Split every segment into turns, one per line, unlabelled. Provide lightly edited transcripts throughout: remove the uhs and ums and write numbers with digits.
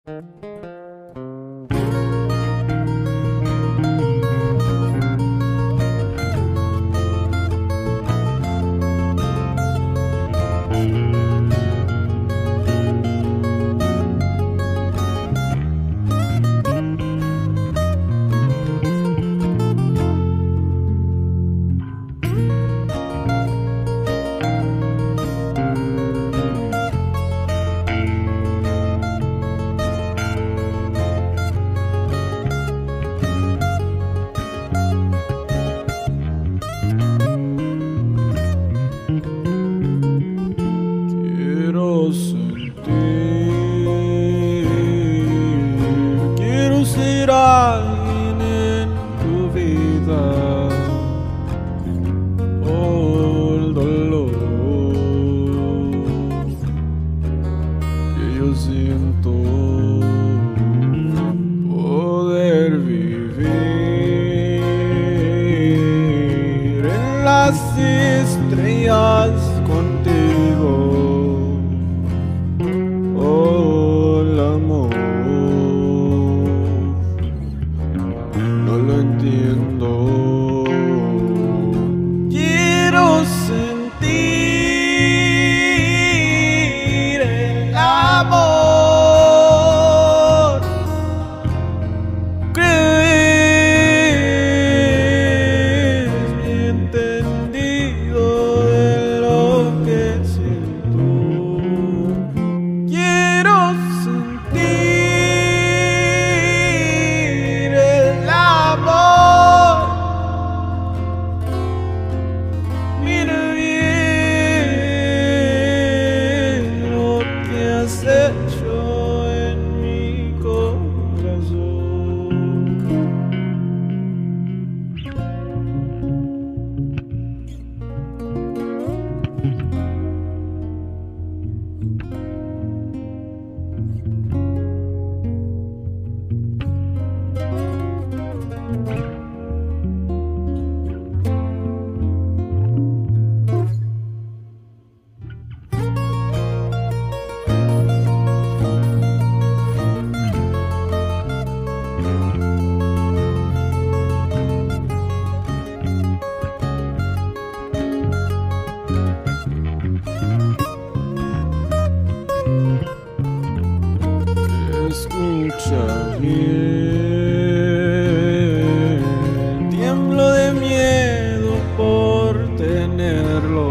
Quiero sentir, quiero ser alguien en tu vida. Oh, el dolor que yo siento, poder vivir en las estrellas contigo. Oh, el amor, no lo entiendo. Quiero sentir el amor. ¿Crees mi entendido de lo que siento? Quiero sentir el amor. Mira bien lo que has hecho en mi corazón. Escucha bien, tiemblo de miedo por tenerlo,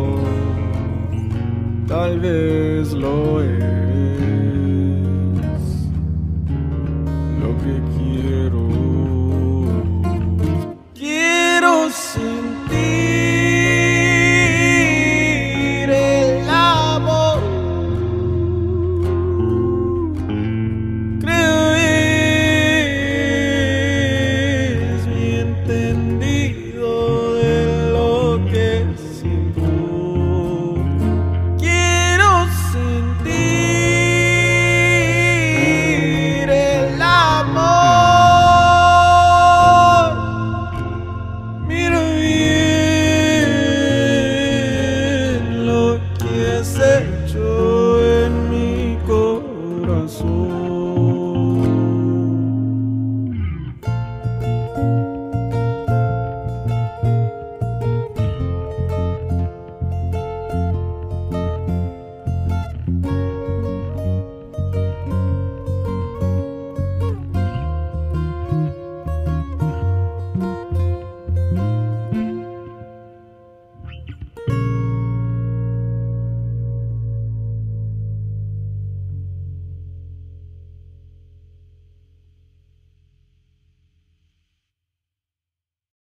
tal vez lo es lo que quiero. Quiero sentir el amor. ¿Crees mi entendido de lo que siento? Quiero sentir el amor. Mira bien lo que has hecho en mi corazón.